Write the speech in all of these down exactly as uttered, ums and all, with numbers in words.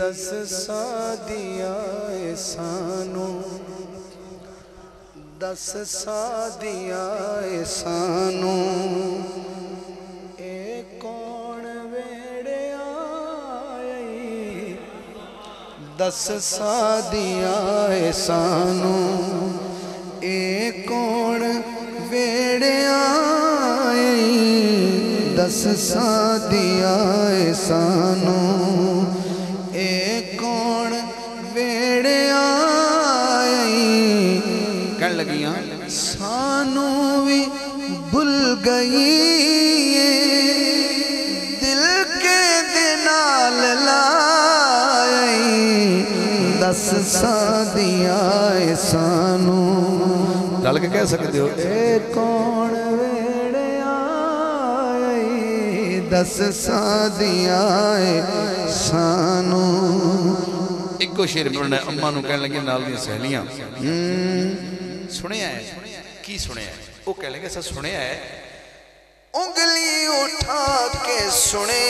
दस सादिया सानू दस सादिया सानू ए कौन वेड़े आई दस सादिया सानू ए कौन वेड़े आई दस सादिया सानू ए कौन वेड़े आई कह लगियां सानू भी भुल गई दिल के दिनाल लाई दस सादिया सानू चल के कह सकते हो ए कौन वेड़े आई दस सादिया सानू इको शेर में अम्मा नूं कहन लगी नाल दी सहेलियां सुनिया है की सुनिया है वो कह लगे सर सुनिया है उंगली उठा के सुने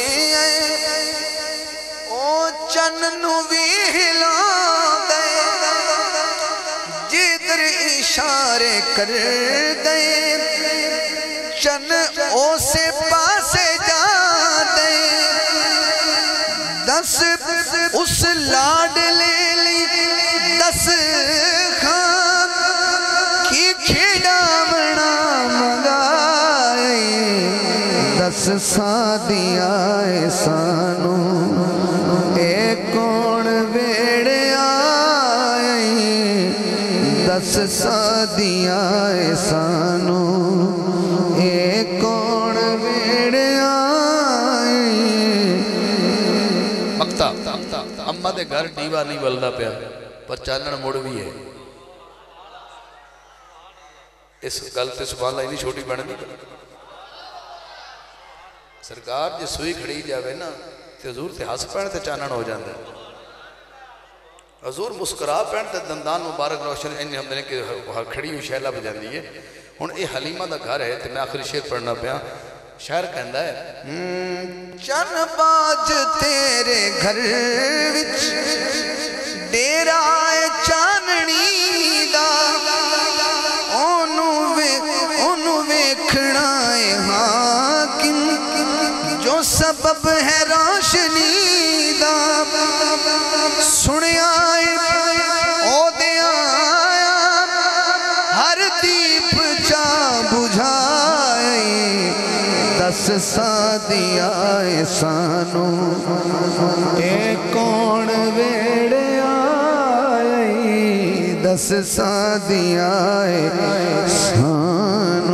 ओ चन नूं भी हिला दे जिधर इशारे कर दे चन ओसे पासे जा दे दस उस लाडले दस खां की खिड़ावना मंगाए दस सादिया सानू ए कौन वेड़े आई दस सादिया सानू ए कौन वेड़े आई मक्ता अम्मा दे घर दीवा नहीं बलदा पिया पर चानन मुड़ भी है इस गल से सुभान अल्लाह इन्नी छोटी बन दी सरकार जो सूई खड़ी जाए ना तो हजूर से हस पैन तो चानन हो जाता हजूर मुस्कुरा पैन तो दंदान मुबारक रोशन इन हमने कि खड़ी हुई शैला बजाती है हुण ये हलीमा का घर है तो मैं आखिरी शेर पढ़ना पाया शायर कहता है चन बाज तेरे घर विच डेरा चाननी दा ओनू वे ओनू वेखना है हाकिम जो सबब है रोशनी दा सुनिया ओदे आया हर दीप चा बुझाए दस सादिया सानू ए कौन वेड़े आई दस सादिया सानू